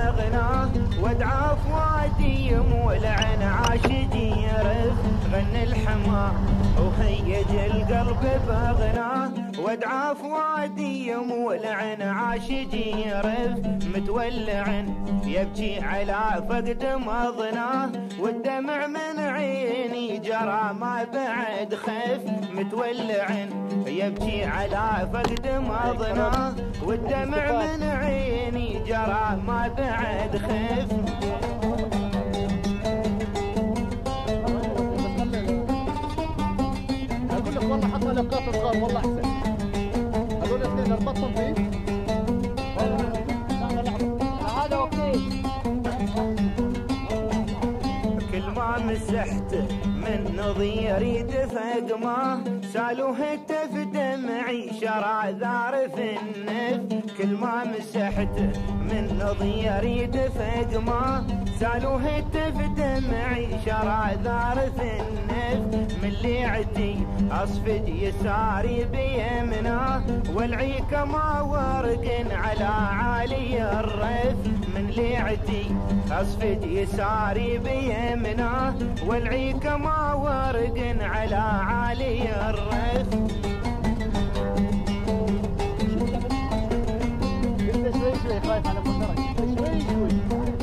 بأغناه وادعى فؤادي مولعن عاشقي يرف غنى الحمار وهيج القلب بأغناه وادعى فؤادي مولعن عاشقي يرف متولع يبكي على فقد مضناه والدمع من عيني جرى ما بعد خف متولع يبكي على فقد مضناه والدمع من عيني جرى ما بعد خف اقول لك والله حط لقاط صغار والله احسن هذول الاثنين اربطهم فيه هذا اوكي كل ما مسحته من نظيري دفق ما سالوه هتف دمعي شرع ذارف النف كل ما مسحته من نظيري دفق ما سالوه هتف دمعي شرع ذارف النف من ليعتي اصفد يساري بيمناه والعيك ما ورق على عالي الرف من ليعتي اصفد يساري بيمناه والعيك ما ورق على عالي الرف قلت شوي شوي خايف على مدرك شوي شوي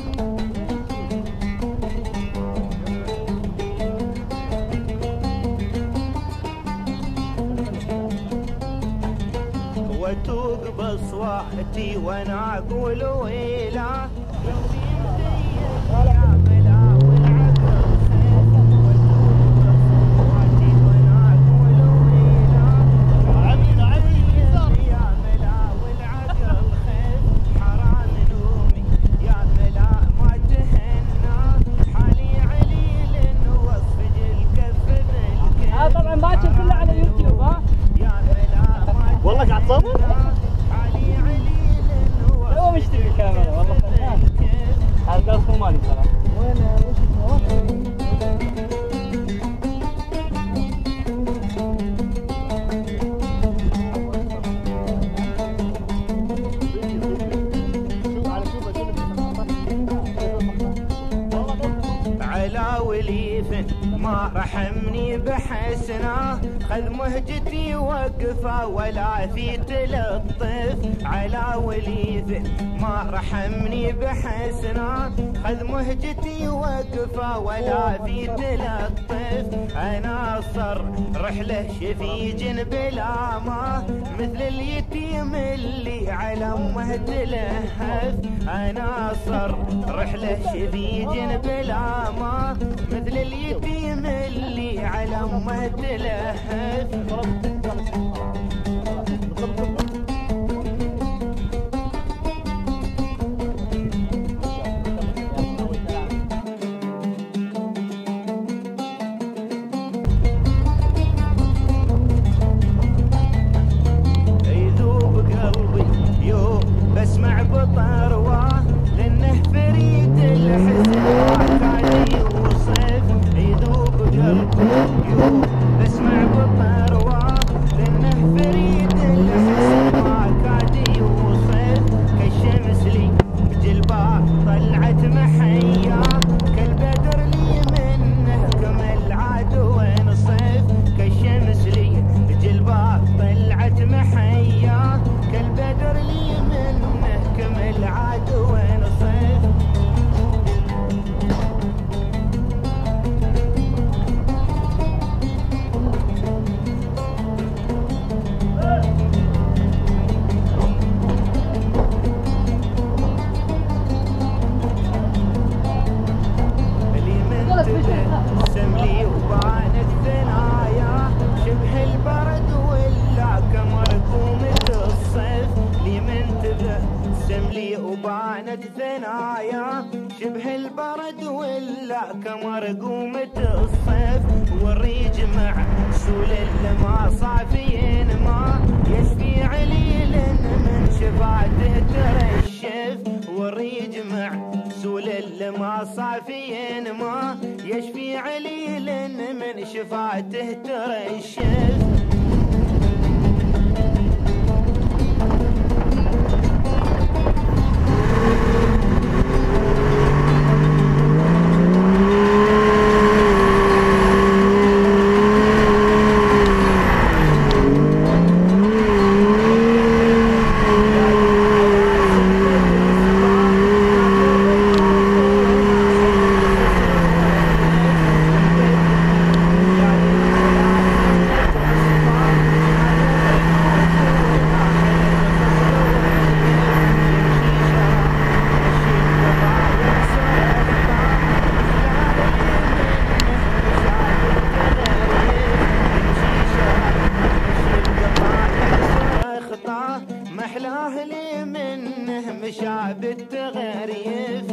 وتوق بصواتي وانا اقول ويلا طبعا باكر كله على يوتيوب ها والله قاعد تصور؟ هو مشتري الكاميرا والله فنان هذا قصه مالي صراحه وين وش اسمه؟ على وليف ما رحمني بحسناه خذ مهجتي وقفه ولا في تلطف على وليف ما رحمني بحسناه خذ مهجتي وقفه ولا في تلطف انا صر رحله شفيج بلا ما مثل اليتيم اللي على امه تلهف انا صر رحله شفيج بلا ما مثل اليتيم اللي على امه تلهف يذوب قلبي يوم بسمع بطرواه لانه فريد الحزن ما كان يوصف يذوب قلبي يوم بسمع بطرواه لانه فريد الحزن ما كان يوصف كالشمس لي جلباب طلعت محياه كالبدر لي منه كمل عدو نصف كالشمس لي جلباب طلعت محياه كالبدر لي منه كمل عدو نصف اللي من تبسم لي وبانت ثنايا شبه البرد ولا كمرقومة الصيف اللي من تبسم لي وبانت ثنايا شبه البرد ولا كمرقومة الصيف والريج مع سول ما صافين ما يشفي عليل من شفاته ترشف والريج مع سول ما صافين ما يشفي عليل من شفاته ترشف مشاب التغريف.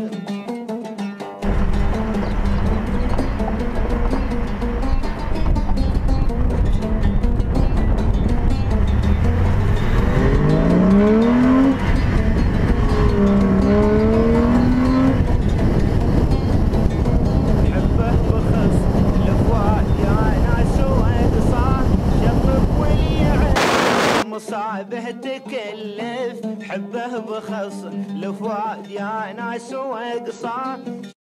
مصابه تكلف حبه بخص الفؤاد يا ناس وقصا.